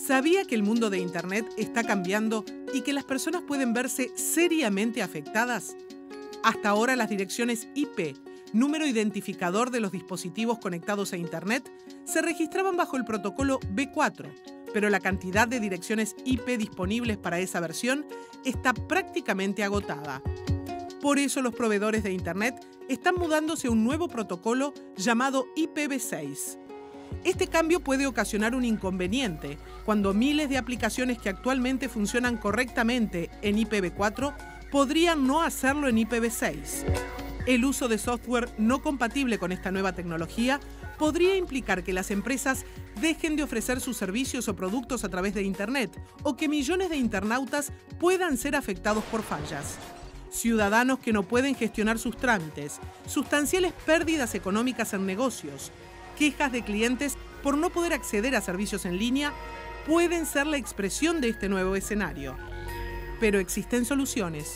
¿Sabía que el mundo de Internet está cambiando y que las personas pueden verse seriamente afectadas? Hasta ahora las direcciones IP, número identificador de los dispositivos conectados a Internet, se registraban bajo el protocolo V4, pero la cantidad de direcciones IP disponibles para esa versión está prácticamente agotada. Por eso los proveedores de Internet están mudándose a un nuevo protocolo llamado IPv6. Este cambio puede ocasionar un inconveniente cuando miles de aplicaciones que actualmente funcionan correctamente en IPv4 podrían no hacerlo en IPv6. El uso de software no compatible con esta nueva tecnología podría implicar que las empresas dejen de ofrecer sus servicios o productos a través de Internet o que millones de internautas puedan ser afectados por fallas. Ciudadanos que no pueden gestionar sus trámites, sustanciales pérdidas económicas en negocios, quejas de clientes por no poder acceder a servicios en línea pueden ser la expresión de este nuevo escenario. Pero existen soluciones.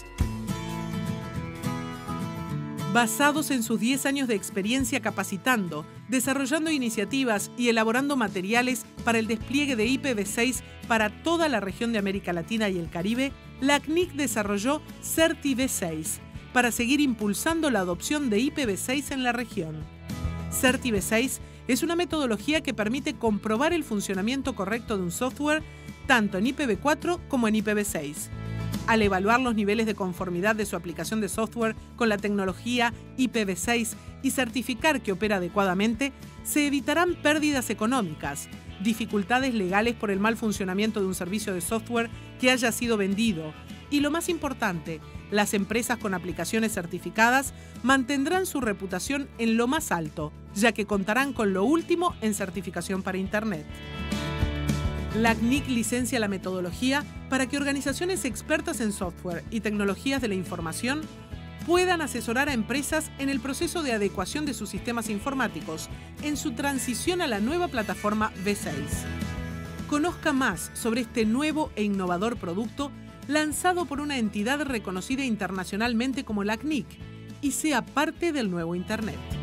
Basados en sus 10 años de experiencia capacitando, desarrollando iniciativas y elaborando materiales para el despliegue de IPv6 para toda la región de América Latina y el Caribe, la CNIC desarrolló CertiV6 para seguir impulsando la adopción de IPv6 en la región. CertiV6 es una metodología que permite comprobar el funcionamiento correcto de un software tanto en IPv4 como en IPv6. Al evaluar los niveles de conformidad de su aplicación de software con la tecnología IPv6 y certificar que opera adecuadamente, se evitarán pérdidas económicas, dificultades legales por el mal funcionamiento de un servicio de software que haya sido vendido y, lo más importante, las empresas con aplicaciones certificadas mantendrán su reputación en lo más alto, ya que contarán con lo último en certificación para Internet. La CNIC licencia la metodología para que organizaciones expertas en software y tecnologías de la información puedan asesorar a empresas en el proceso de adecuación de sus sistemas informáticos en su transición a la nueva plataforma V6. Conozca más sobre este nuevo e innovador producto lanzado por una entidad reconocida internacionalmente como la CNIC y sea parte del nuevo Internet.